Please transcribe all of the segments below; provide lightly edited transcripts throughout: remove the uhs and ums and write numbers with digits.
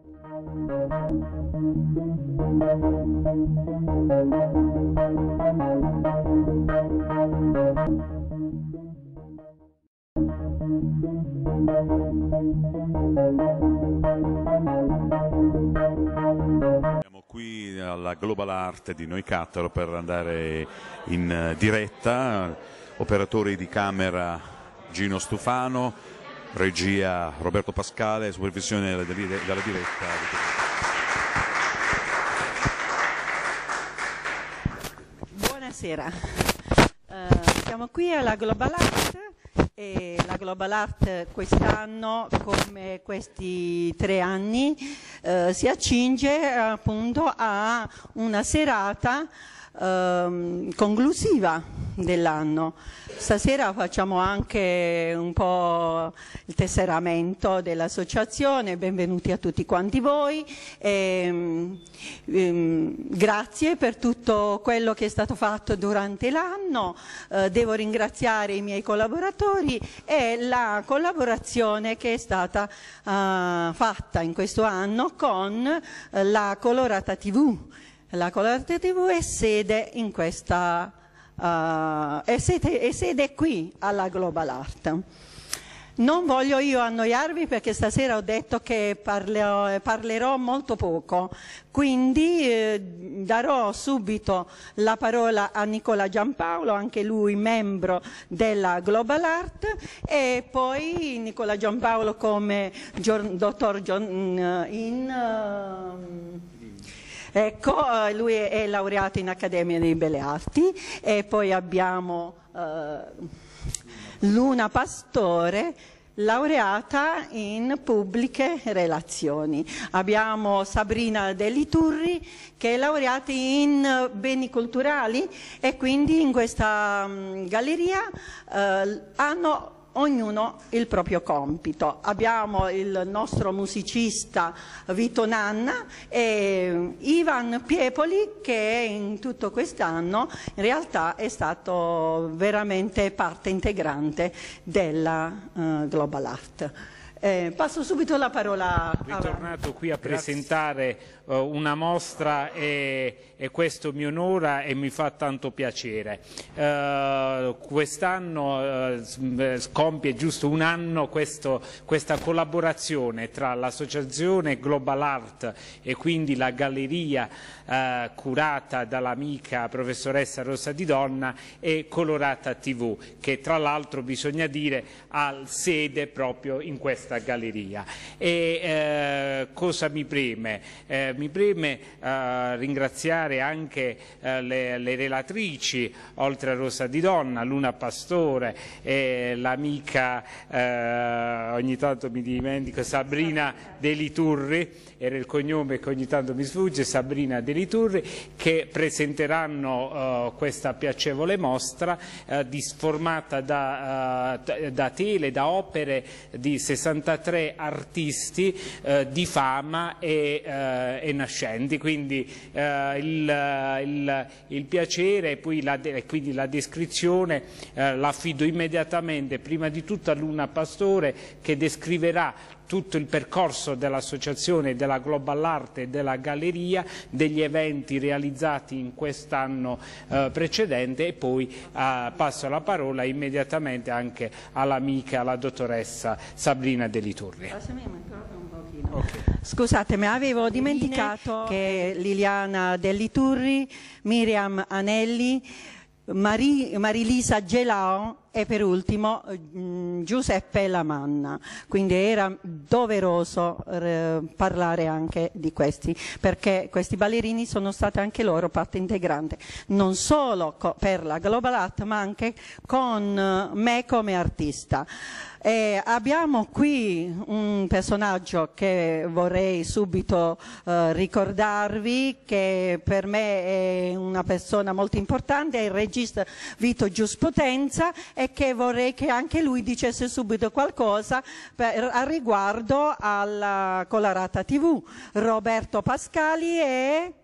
Siamo qui alla Global Art di Noicattaro per andare in diretta. Operatori di camera Gino Stufano, regia Roberto Pascale, supervisione dalla diretta. Buonasera, siamo qui alla Global Art e la Global Art quest'anno, come questi 3 anni, si accinge appunto a una serata conclusiva dell'anno. Stasera facciamo anche un po' il tesseramento dell'associazione. Benvenuti a tutti quanti voi. Grazie per tutto quello che è stato fatto durante l'anno. Devo ringraziare i miei collaboratori e la collaborazione che è stata fatta in questo anno con la Colorata TV. La Colorata TV è sede in questa è sede qui alla Global Art. Non voglio io annoiarvi perché stasera ho detto che parlerò molto poco, quindi darò subito la parola a Nicola Giampaolo, anche lui membro della Global Art, e poi Nicola Giampaolo come dottor ecco, lui è laureato in Accademia di Belle Arti, e poi abbiamo Luna Pastore, laureata in Pubbliche Relazioni. Abbiamo Sabrina Deliturri, che è laureata in Beni Culturali, e quindi in questa galleria hanno ognuno il proprio compito. Abbiamo il nostro musicista Vito Nanna e Ivan Piepoli, che in tutto quest'anno in realtà è stato veramente parte integrante della Global Art. Passo subito la parola a... Ritornato qui a presentare una mostra e questo mi onora e mi fa tanto piacere. Quest'anno compie giusto un anno questa collaborazione tra l'associazione Global Art e quindi la galleria curata dall'amica professoressa Rosa Di Donna e Colorata TV, che tra l'altro bisogna dire ha sede proprio in questa galleria. E cosa mi preme? Mi preme ringraziare anche le relatrici, oltre a Rosa Di Donna, Luna Pastore, l'amica, ogni tanto mi dimentico, Sabrina Deliturri, era il cognome che ogni tanto mi sfugge, Sabrina Deliturri, che presenteranno questa piacevole mostra formata da tele, da opere di 63 artisti di fama e nascenti, quindi il piacere e poi quindi la descrizione l'affido immediatamente prima di tutto a Luna Pastore, che descriverà tutto il percorso dell'associazione, della Global Art e della galleria, degli eventi realizzati in quest'anno precedente, e poi passo la parola immediatamente anche all'amica, alla dottoressa Sabrina Deliturri. Okay. Scusatemi, avevo dimenticato che Liliana Deliturri, Miriam Anelli, Marilisa Gelao e per ultimo Giuseppe Lamanna. Quindi era doveroso parlare anche di questi, perché questi ballerini sono stati anche loro parte integrante, non solo per la Global Art ma anche con me come artista. Abbiamo qui un personaggio che vorrei subito ricordarvi, che per me è una persona molto importante, è il regista Vito Giuspotenza, e che vorrei che anche lui dicesse subito qualcosa a riguardo alla Colorata TV. Roberto Pascali e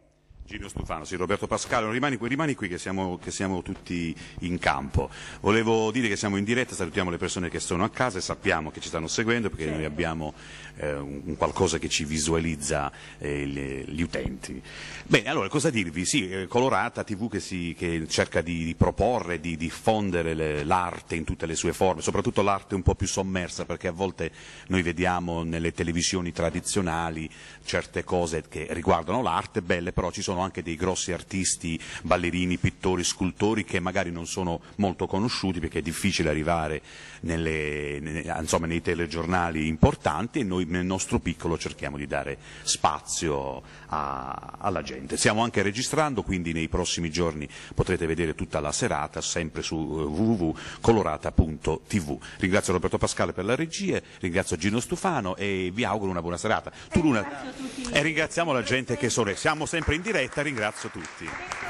Gino Stufano, sì, Roberto Pascale, rimani qui che siamo tutti in campo. Volevo dire che siamo in diretta, salutiamo le persone che sono a casa e sappiamo che ci stanno seguendo perché noi abbiamo un qualcosa che ci visualizza gli utenti. Bene, allora cosa dirvi? Sì, Colorata TV che cerca di proporre, di diffondere l'arte in tutte le sue forme, soprattutto l'arte un po' più sommersa, perché a volte noi vediamo nelle televisioni tradizionali certe cose che riguardano l'arte, belle, però ci sono anche dei grossi artisti, ballerini, pittori, scultori che magari non sono molto conosciuti perché è difficile arrivare nei telegiornali importanti e noi nel nostro piccolo cerchiamo di dare spazio alla gente. Stiamo anche registrando, quindi nei prossimi giorni potrete vedere tutta la serata sempre su www.colorata.tv. Ringrazio Roberto Pascale per la regia, ringrazio Gino Stufano e vi auguro una buona serata. E ringraziamo la gente che siamo sempre in diretta, ringrazio tutti.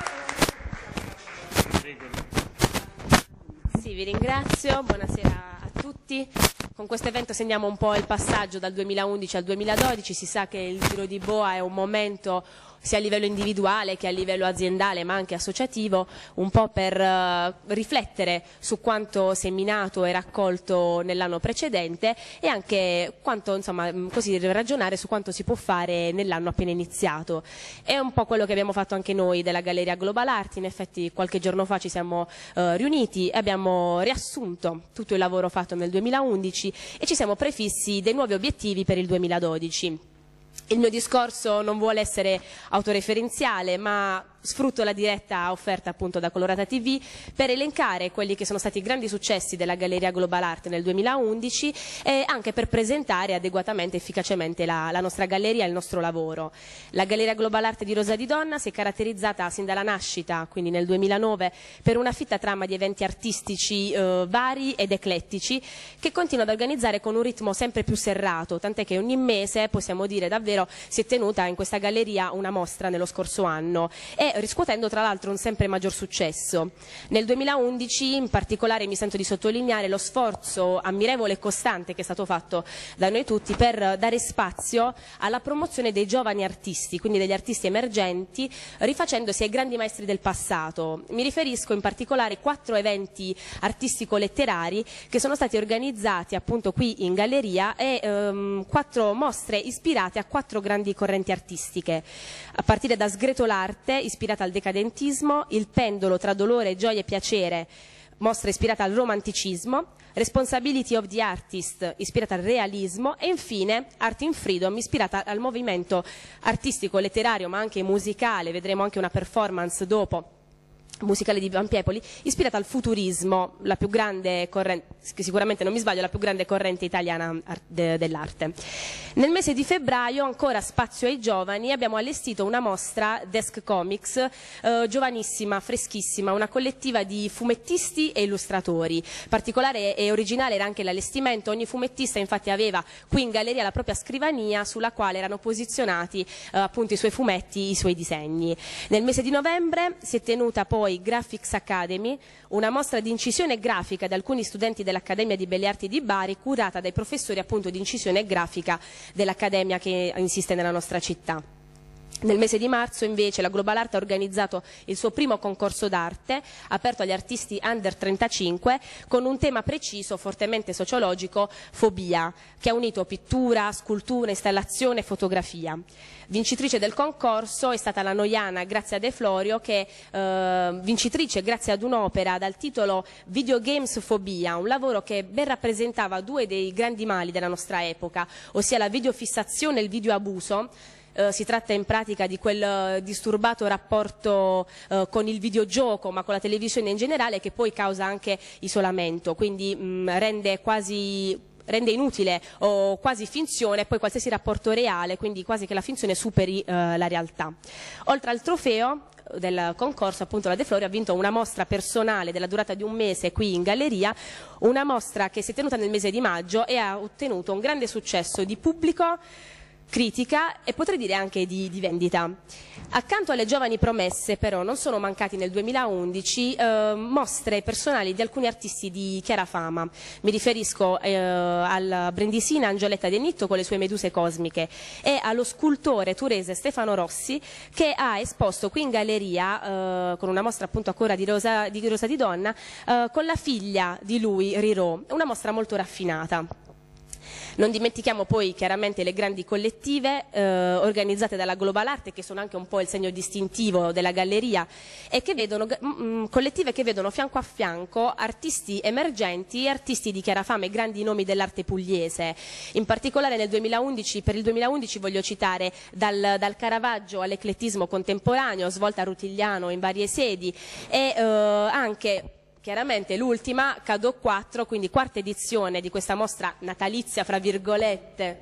Sì, vi ringrazio, buonasera a tutti. Con questo evento segniamo un po' il passaggio dal 2011 al 2012, si sa che il Giro di Boa è un momento sia a livello individuale che a livello aziendale ma anche associativo, un po' per riflettere su quanto seminato e raccolto nell'anno precedente e anche quanto, insomma, così ragionare su quanto si può fare nell'anno appena iniziato. È un po' quello che abbiamo fatto anche noi della Galleria Global Art, in effetti qualche giorno fa ci siamo riuniti e abbiamo riassunto tutto il lavoro fatto nel 2011 e ci siamo prefissi dei nuovi obiettivi per il 2012. Il mio discorso non vuole essere autoreferenziale, ma sfrutto la diretta offerta appunto da Colorata TV per elencare quelli che sono stati i grandi successi della Galleria Global Art nel 2011 e anche per presentare adeguatamente e efficacemente la nostra galleria e il nostro lavoro. La Galleria Global Art di Rosa di Donna si è caratterizzata sin dalla nascita, quindi nel 2009, per una fitta trama di eventi artistici vari ed eclettici che continua ad organizzare con un ritmo sempre più serrato, tant'è che ogni mese, possiamo dire davvero, si è tenuta in questa galleria una mostra nello scorso anno e riscuotendo tra l'altro un sempre maggior successo. Nel 2011 in particolare mi sento di sottolineare lo sforzo ammirevole e costante che è stato fatto da noi tutti per dare spazio alla promozione dei giovani artisti, quindi degli artisti emergenti, rifacendosi ai grandi maestri del passato. Mi riferisco in particolare a 4 eventi artistico-letterari che sono stati organizzati appunto qui in galleria e 4 mostre ispirate a 4 grandi correnti artistiche, a partire da Sgretolarte, ispirata al decadentismo, Il pendolo tra dolore, gioia e piacere, mostra ispirata al romanticismo, Responsibility of the Artist, ispirata al realismo e infine Art in Freedom, ispirata al movimento artistico, letterario ma anche musicale, vedremo anche una performance dopo, musicale di Vampiepoli, ispirata al futurismo, la più grande corrente, sicuramente non mi sbaglio, la più grande corrente italiana dell'arte. Nel mese di febbraio, ancora spazio ai giovani, abbiamo allestito una mostra Desk Comics, giovanissima, freschissima, una collettiva di fumettisti e illustratori. Particolare e originale era anche l'allestimento, ogni fumettista infatti aveva qui in galleria la propria scrivania sulla quale erano posizionati appunto i suoi fumetti, i suoi disegni. Nel mese di novembre si è tenuta poi Graphics Academy, una mostra di incisione grafica da alcuni studenti dell'Accademia di Belle Arti di Bari, curata dai professori appunto di incisione grafica dell'Accademia che insiste nella nostra città. Nel mese di marzo invece la Global Art ha organizzato il suo primo concorso d'arte, aperto agli artisti under 35, con un tema preciso, fortemente sociologico, fobia, che ha unito pittura, scultura, installazione e fotografia. Vincitrice del concorso è stata la noiana Grazia De Florio, che vincitrice grazie ad un'opera dal titolo Videogames Fobia, un lavoro che ben rappresentava 2 dei grandi mali della nostra epoca, ossia la videofissazione e il videoabuso. Si tratta in pratica di quel disturbato rapporto con il videogioco ma con la televisione in generale, che poi causa anche isolamento, quindi rende inutile o quasi finzione poi qualsiasi rapporto reale, quindi quasi che la finzione superi la realtà. Oltre al trofeo del concorso, appunto, la De Florio ha vinto una mostra personale della durata di un mese qui in galleria, una mostra che si è tenuta nel mese di maggio e ha ottenuto un grande successo di pubblico, critica e potrei dire anche di vendita. Accanto alle giovani promesse però non sono mancati nel 2011 mostre personali di alcuni artisti di chiara fama. Mi riferisco alla brindisina Angioletta De Nitto con le sue meduse cosmiche e allo scultore turese Stefano Rossi, che ha esposto qui in galleria con una mostra appunto a cura di Rosa di Donna con la figlia di lui, Rirò, una mostra molto raffinata. Non dimentichiamo poi chiaramente le grandi collettive organizzate dalla Global Art, che sono anche un po' il segno distintivo della galleria, e che vedono collettive che vedono fianco a fianco artisti emergenti, artisti di chiara fama e grandi nomi dell'arte pugliese. In particolare per il 2011 voglio citare dal Caravaggio all'eclettismo contemporaneo, Svolta Rutigliano in varie sedi, e anche chiaramente l'ultima, Cadò 4, quindi quarta edizione di questa mostra natalizia, fra virgolette,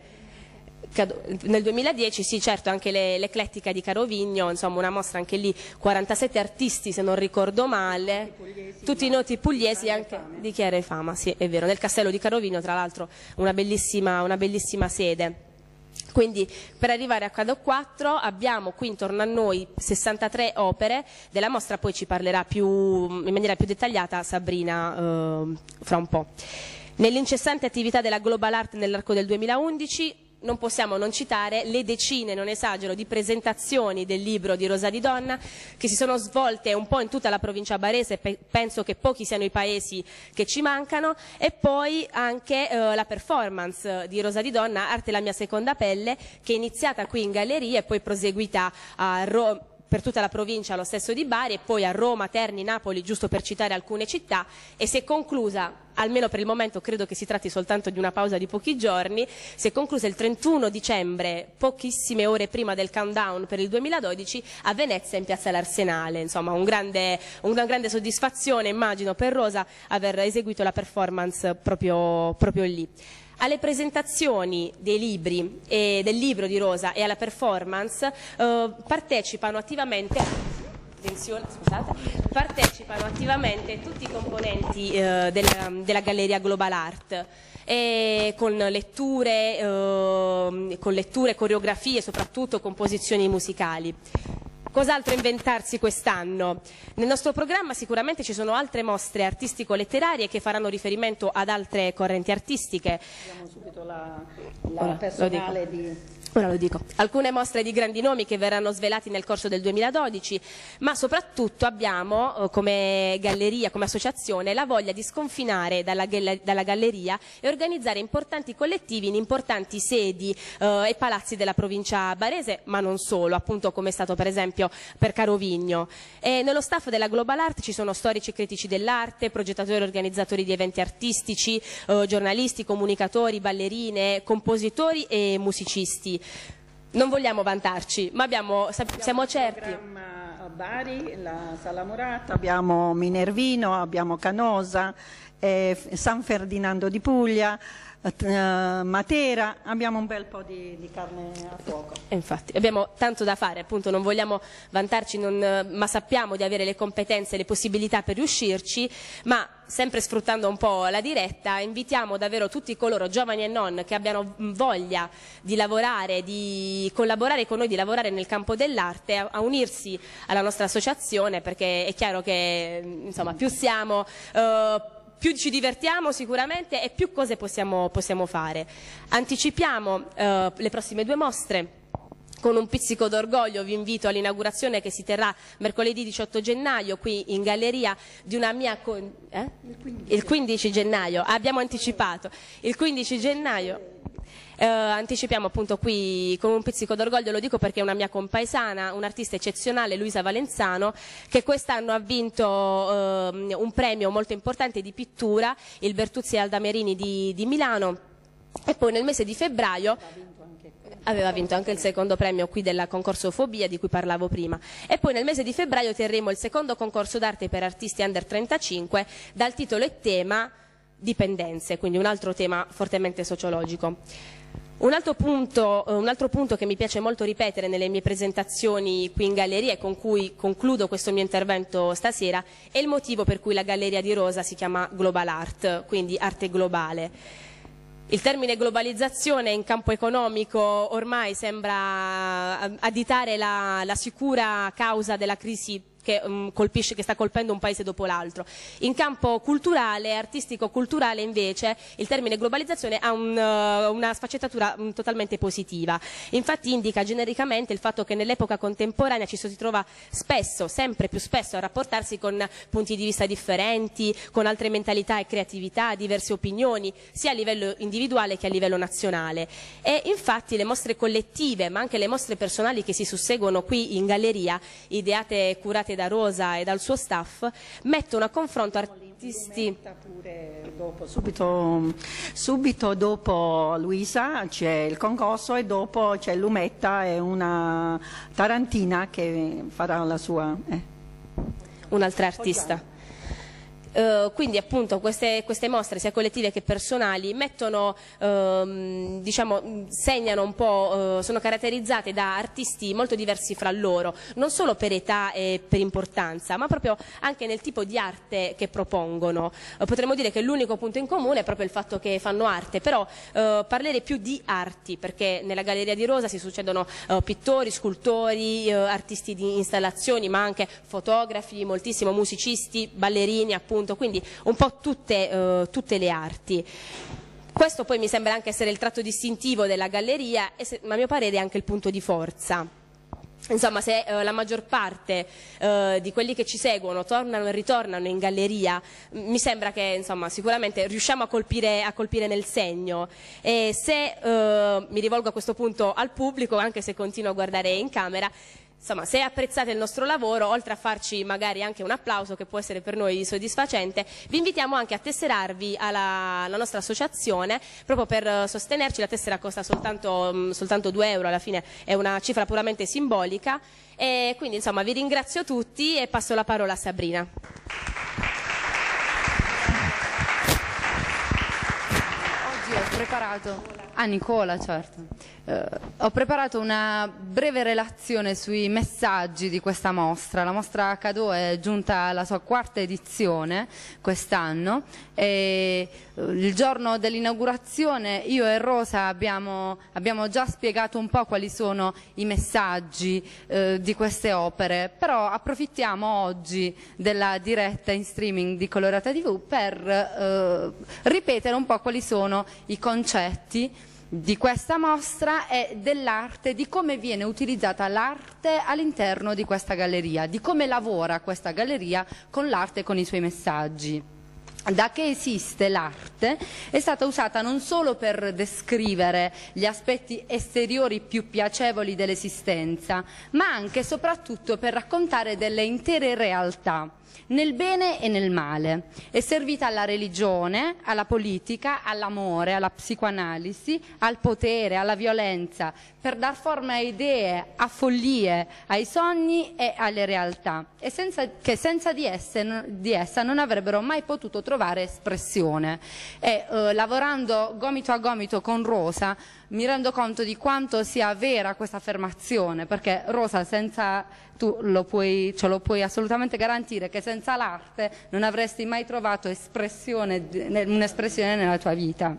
nel 2010, sì certo, anche l'Eclettica di Carovigno, insomma una mostra anche lì, 47 artisti se non ricordo male, tutti noti pugliesi anche di chiara fama, sì è vero, nel castello di Carovigno tra l'altro una bellissima sede. Quindi per arrivare a Cadò 4 abbiamo qui intorno a noi 63 opere, della mostra poi ci parlerà in maniera più dettagliata Sabrina fra un po'. Nell'incessante attività della Global Art nell'arco del 2011 non possiamo non citare le decine, non esagero, di presentazioni del libro di Rosa di Donna che si sono svolte un po' in tutta la provincia barese, penso che pochi siano i paesi che ci mancano, e poi anche la performance di Rosa di Donna, Arte la mia seconda pelle, che è iniziata qui in galleria e poi proseguita a Roma, per tutta la provincia allo stesso di Bari, e poi a Roma, Terni, Napoli, giusto per citare alcune città, e si è conclusa, almeno per il momento credo che si tratti soltanto di una pausa di pochi giorni, si è conclusa il 31 dicembre, pochissime ore prima del countdown per il 2012, a Venezia in piazza l'Arsenale. Insomma una grande soddisfazione, immagino, per Rosa aver eseguito la performance proprio lì. Alle presentazioni dei libri e del libro di Rosa e alla performance partecipano attivamente tutti i componenti della Galleria Global Art, con letture, coreografie, soprattutto composizioni musicali. Cos'altro inventarsi quest'anno? Nel nostro programma sicuramente ci sono altre mostre artistico-letterarie che faranno riferimento ad altre correnti artistiche. Abbiamo subito la personale di... Ora lo dico. Alcune mostre di grandi nomi che verranno svelati nel corso del 2012, ma soprattutto abbiamo come galleria, come associazione, la voglia di sconfinare dalla galleria e organizzare importanti collettivi in importanti sedi e palazzi della provincia barese, ma non solo, appunto come è stato per esempio per Carovigno. E nello staff della Global Art ci sono storici e critici dell'arte, progettatori e organizzatori di eventi artistici, giornalisti, comunicatori, ballerine, compositori e musicisti. Non vogliamo vantarci, ma siamo certi. A Bari, la Sala Morata, abbiamo Minervino, abbiamo Canosa, San Ferdinando di Puglia, Matera, abbiamo un bel po' di carne a fuoco. Infatti abbiamo tanto da fare, appunto non vogliamo vantarci, ma sappiamo di avere le competenze e le possibilità per riuscirci, ma sempre sfruttando un po' la diretta invitiamo davvero tutti coloro, giovani e non, che abbiano voglia di lavorare, di collaborare con noi, di lavorare nel campo dell'arte, a unirsi alla nostra associazione, perché è chiaro che insomma più siamo più ci divertiamo sicuramente e più cose possiamo fare. Anticipiamo le prossime due mostre. Con un pizzico d'orgoglio vi invito all'inaugurazione che si terrà mercoledì 18 gennaio qui in galleria di una mia... Il 15 gennaio, abbiamo anticipato. Il 15 gennaio... anticipiamo appunto qui con un pizzico d'orgoglio, lo dico perché è una mia compaesana, un'artista eccezionale, Luisa Valenzano, che quest'anno ha vinto un premio molto importante di pittura, il Bertuzzi Aldamerini di Milano, e poi nel mese di febbraio aveva vinto anche il secondo premio qui della concorso Fobia di cui parlavo prima, e poi nel mese di febbraio terremo il secondo concorso d'arte per artisti under 35 dal titolo e tema Dipendenze, quindi un altro tema fortemente sociologico. Un altro punto che mi piace molto ripetere nelle mie presentazioni qui in galleria e con cui concludo questo mio intervento stasera è il motivo per cui la galleria di Rosa si chiama Global Art, quindi arte globale. Il termine globalizzazione in campo economico ormai sembra additare la sicura causa della crisi che sta colpendo un paese dopo l'altro. In campo culturale, artistico-culturale invece, il termine globalizzazione ha una sfaccettatura totalmente positiva. Infatti indica genericamente il fatto che nell'epoca contemporanea ci si trova spesso, sempre più spesso, a rapportarsi con punti di vista differenti, con altre mentalità e creatività, diverse opinioni, sia a livello individuale che a livello nazionale. E infatti le mostre collettive, ma anche le mostre personali che si susseguono qui in galleria, ideate e curate da Rosa e dal suo staff, mettono a confronto artisti. Pure dopo, subito dopo Luisa c'è il concorso e dopo c'è Lumetta e una tarantina che farà la sua. Un'altra artista. Quindi appunto queste mostre sia collettive che personali mettono, diciamo, segnano un po', sono caratterizzate da artisti molto diversi fra loro, non solo per età e per importanza, ma proprio anche nel tipo di arte che propongono. Potremmo dire che l'unico punto in comune è proprio il fatto che fanno arte, però parlerei più di arti, perché nella Galleria di Rosa si succedono pittori, scultori, artisti di installazioni, ma anche fotografi, moltissimo, musicisti, ballerini appunto, quindi un po' tutte le arti. Questo poi mi sembra anche essere il tratto distintivo della galleria e a mio parere anche il punto di forza. Insomma, se la maggior parte di quelli che ci seguono tornano e ritornano in galleria, mi sembra che insomma, sicuramente riusciamo a colpire nel segno. E se mi rivolgo a questo punto al pubblico, anche se continuo a guardare in camera, insomma, se apprezzate il nostro lavoro, oltre a farci magari anche un applauso che può essere per noi soddisfacente, vi invitiamo anche a tesserarvi alla nostra associazione, proprio per sostenerci. La tessera costa soltanto 2 euro, alla fine è una cifra puramente simbolica, e quindi insomma vi ringrazio tutti e passo la parola a Sabrina. Oggi ho preparato... Nicola, certo. Ho preparato una breve relazione sui messaggi di questa mostra. La mostra Cadò è giunta alla sua 4ª edizione quest'anno e il giorno dell'inaugurazione io e Rosa abbiamo già spiegato un po' quali sono i messaggi di queste opere, però approfittiamo oggi della diretta in streaming di Colorata TV per ripetere un po' quali sono i concetti di questa mostra e dell'arte, di come viene utilizzata l'arte all'interno di questa galleria, di come lavora questa galleria con l'arte e con i suoi messaggi. Da che esiste l'arte è stata usata non solo per descrivere gli aspetti esteriori più piacevoli dell'esistenza, ma anche e soprattutto per raccontare delle intere realtà, nel bene e nel male. È servita alla religione, alla politica, all'amore, alla psicoanalisi, al potere, alla violenza, per dar forma a idee, a follie, ai sogni e alle realtà, e senza di essa non avrebbero mai potuto trovare espressione. E lavorando gomito a gomito con Rosa mi rendo conto di quanto sia vera questa affermazione, perché Rosa, tu ce lo puoi assolutamente garantire che senza l'arte non avresti mai trovato un'espressione nella tua vita.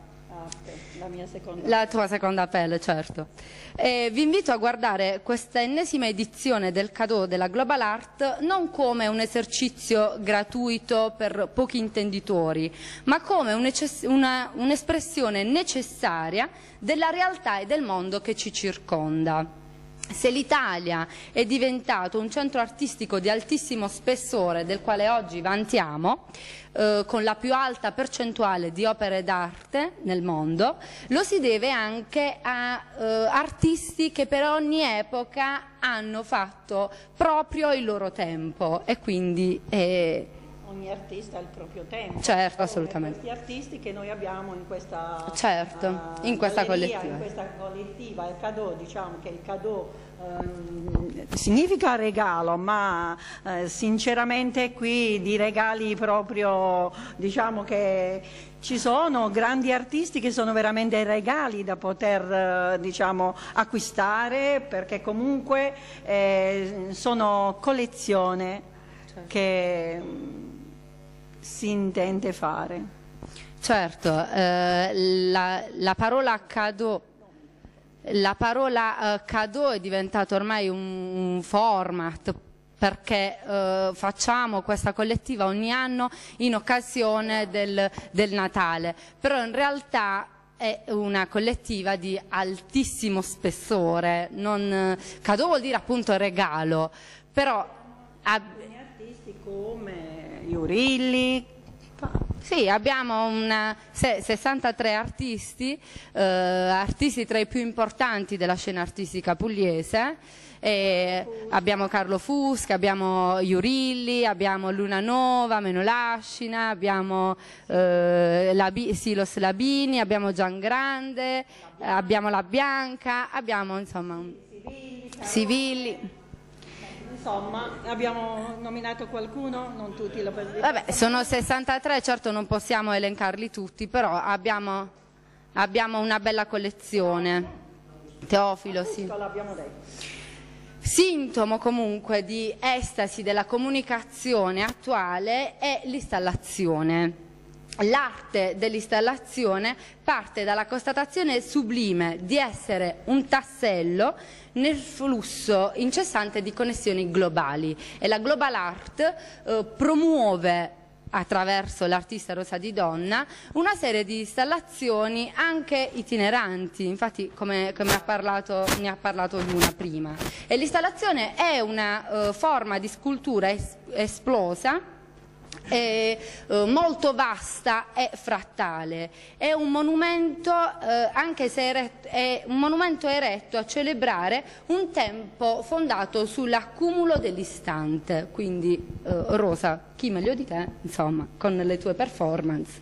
La tua seconda pelle, certo. Vi invito a guardare questa ennesima edizione del Cadò della Global Art non come un esercizio gratuito per pochi intenditori, ma come un'espressione necessaria della realtà e del mondo che ci circonda. Se l'Italia è diventato un centro artistico di altissimo spessore, del quale oggi vantiamo, con la più alta percentuale di opere d'arte nel mondo, lo si deve anche a artisti che per ogni epoca hanno fatto proprio il loro tempo e quindi ogni artista ha il proprio tempo. Certo, assolutamente. Questi artisti che noi abbiamo in questa, in questa galleria, collettiva. In questa collettiva, il Cadò, diciamo che il Cadò significa regalo, ma sinceramente qui di regali proprio, diciamo che ci sono grandi artisti che sono veramente regali da poter diciamo, acquistare, perché comunque sono collezione che si intende fare. Certo, la parola cadeau è diventata ormai un format, perché facciamo questa collettiva ogni anno in occasione del Natale, però in realtà è una collettiva di altissimo spessore. Cadeau vuol dire appunto regalo, però artisti come Jurilli. Sì, abbiamo 63 artisti, artisti tra i più importanti della scena artistica pugliese. Abbiamo Carlo Fusca, abbiamo Jurilli, abbiamo Luna Nova, Meno Lascina, abbiamo Silos Labini, abbiamo Giangrande, abbiamo La Bianca, abbiamo insomma Sivilli. Insomma, abbiamo nominato qualcuno, non tutti lo possono dire. Vabbè, sono 63, certo non possiamo elencarli tutti, però abbiamo una bella collezione. Teofilo, sì. L'abbiamo detto. Sintomo comunque di estasi della comunicazione attuale è l'installazione. L'arte dell'installazione parte dalla constatazione sublime di essere un tassello nel flusso incessante di connessioni globali, e la global art promuove, attraverso l'artista Rosa Di Donna, una serie di installazioni anche itineranti. Infatti, come ne ha parlato Luna prima, e l'installazione è una forma di scultura esplosa, è molto vasta e frattale. È un monumento, anche se è un monumento eretto a celebrare un tempo fondato sull'accumulo dell'istante. Quindi Rosa, chi meglio di te, insomma, con le tue performance.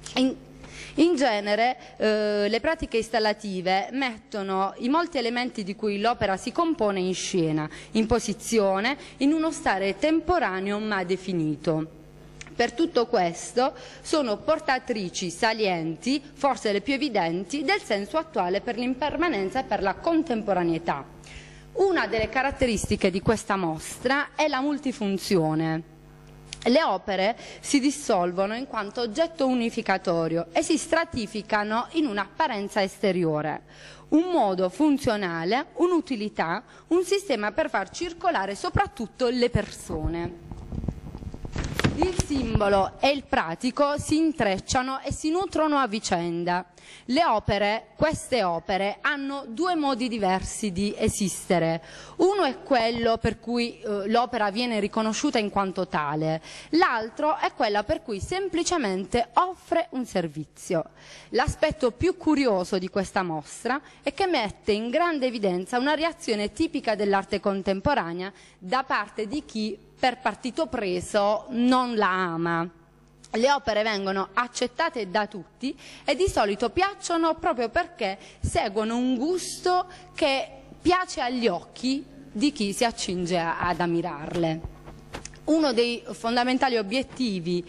In genere le pratiche installative mettono i molti elementi di cui l'opera si compone in scena, in posizione, in uno stare temporaneo ma definito. Per tutto questo sono portatrici salienti, forse le più evidenti, del senso attuale per l'impermanenza e per la contemporaneità. Una delle caratteristiche di questa mostra è la multifunzione. Le opere si dissolvono in quanto oggetto unificatorio e si stratificano in un'apparenza esteriore, un modo funzionale, un'utilità, un sistema per far circolare soprattutto le persone. Il simbolo e il pratico si intrecciano e si nutrono a vicenda. Queste opere hanno due modi diversi di esistere. Uno è quello per cui l'opera viene riconosciuta in quanto tale, l'altro è quella per cui semplicemente offre un servizio. L'aspetto più curioso di questa mostra è che mette in grande evidenza una reazione tipica dell'arte contemporanea da parte di chi per partito preso non la ama. Le opere vengono accettate da tutti e di solito piacciono proprio perché seguono un gusto che piace agli occhi di chi si accinge ad ammirarle. Uno dei fondamentali obiettivi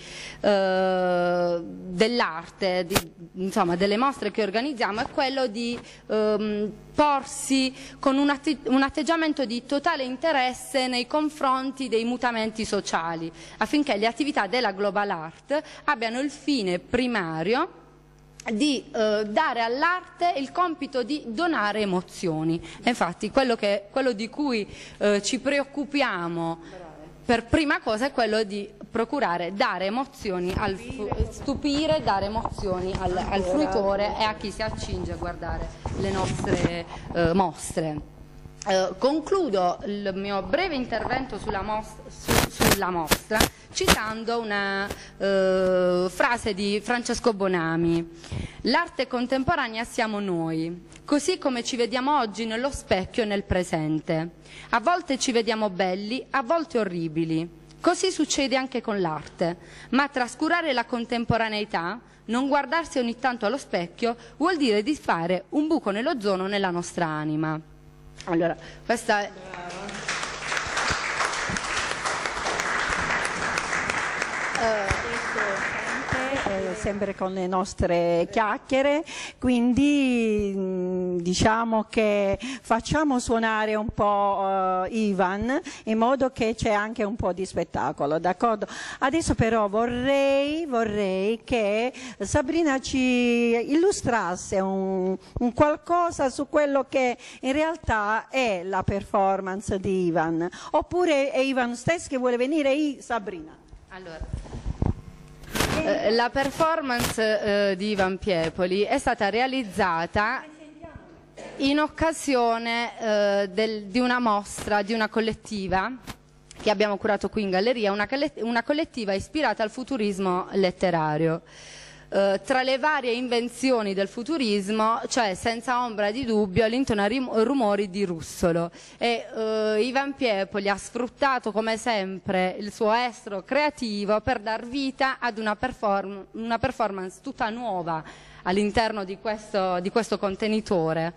dell'arte, insomma delle mostre che organizziamo, è quello di porsi con un atteggiamento di totale interesse nei confronti dei mutamenti sociali, affinché le attività della global art abbiano il fine primario di dare all'arte il compito di donare emozioni. E infatti quello di cui ci preoccupiamo per prima cosa è quello di procurare, dare emozioni, stupire, dare emozioni al fruitore e a chi si accinge a guardare le nostre mostre. Concludo il mio breve intervento sulla mostra citando una frase di Francesco Bonami: l'arte contemporanea siamo noi, così come ci vediamo oggi nello specchio e nel presente. A volte ci vediamo belli, a volte orribili. Così succede anche con l'arte, ma trascurare la contemporaneità, non guardarsi ogni tanto allo specchio, vuol dire di fare un buco nell'ozono nella nostra anima. Allora, questa è... sempre con le nostre chiacchiere, quindi diciamo che facciamo suonare un po' Ivan, in modo che c'è anche un po' di spettacolo, d'accordo? Adesso però vorrei che Sabrina ci illustrasse un qualcosa su quello che in realtà è la performance di Ivan, oppure è Ivan stesso che vuole venire, Sabrina? Allora, la performance di Ivan Piepoli è stata realizzata in occasione di una mostra, di una collettiva che abbiamo curato qui in galleria, una collettiva ispirata al futurismo letterario. Tra le varie invenzioni del futurismo c'è senza ombra di dubbio Lintona Rumori di Russolo, e Ivan Piepoli ha sfruttato come sempre il suo estro creativo per dar vita ad una performance tutta nuova all'interno di questo contenitore.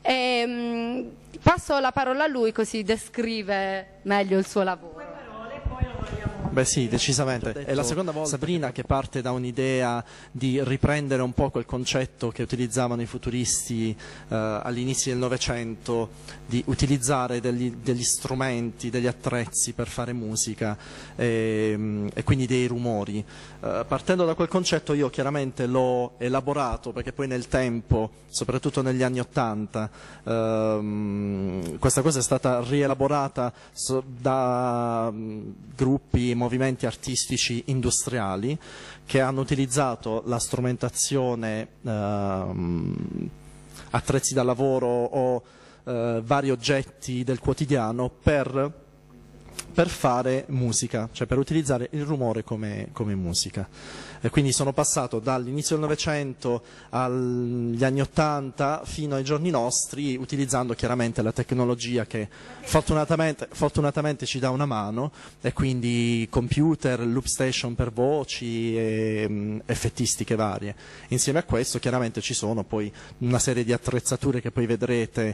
Passo la parola a lui, così descrive meglio il suo lavoro. Beh sì, decisamente. È la seconda volta, Sabrina, che parte da un'idea di riprendere un po' quel concetto che utilizzavano i futuristi all'inizio del Novecento, di utilizzare degli strumenti, degli attrezzi per fare musica e quindi dei rumori. Partendo da quel concetto io chiaramente l'ho elaborato, perché poi nel tempo, soprattutto negli anni '80, questa cosa è stata rielaborata da gruppi, movimenti artistici industriali che hanno utilizzato la strumentazione, attrezzi da lavoro o vari oggetti del quotidiano per fare musica, cioè per utilizzare il rumore come musica. E quindi sono passato dall'inizio del Novecento agli anni '80 fino ai giorni nostri, utilizzando chiaramente la tecnologia che fortunatamente ci dà una mano, e quindi computer, loop station per voci e effettistiche varie. Insieme a questo chiaramente ci sono poi una serie di attrezzature che poi vedrete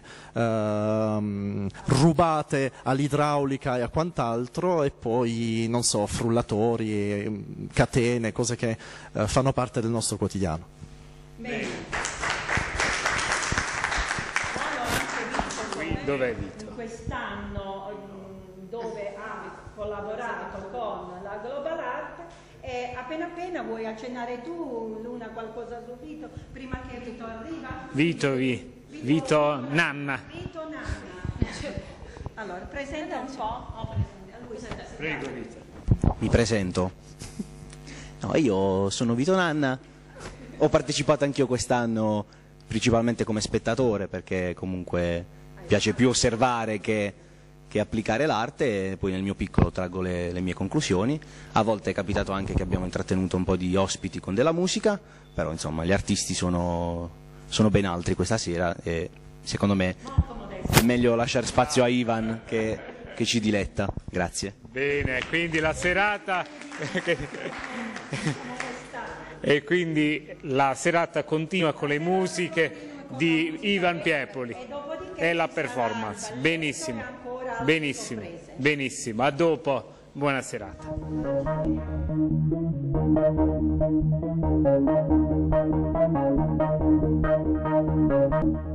rubate all'idraulica e a quant'altro, e poi non so, frullatori, catene, cose che fanno parte del nostro quotidiano. Bene. Dov'è Vito? Quest'anno, dove ha collaborato con la Global Art, e appena vuoi accennare tu, Luna, qualcosa su Vito, prima che Vito arriva? Vito Nanna. Vito Nanna. Allora, presenta un po'. Prego Vito. Mi presento. No, io sono Vito Nanna, ho partecipato anch'io quest'anno principalmente come spettatore, perché comunque piace più osservare che applicare l'arte, e poi nel mio piccolo traggo le mie conclusioni. A volte è capitato anche che abbiamo intrattenuto un po' di ospiti con della musica, però insomma gli artisti sono ben altri questa sera, e secondo me è meglio lasciare spazio a Ivan che ci diletta. Grazie. Bene, quindi la serata e quindi la serata continua con le musiche di Ivan Piepoli e la performance. Benissimo, benissimo, benissimo. A dopo, buona serata.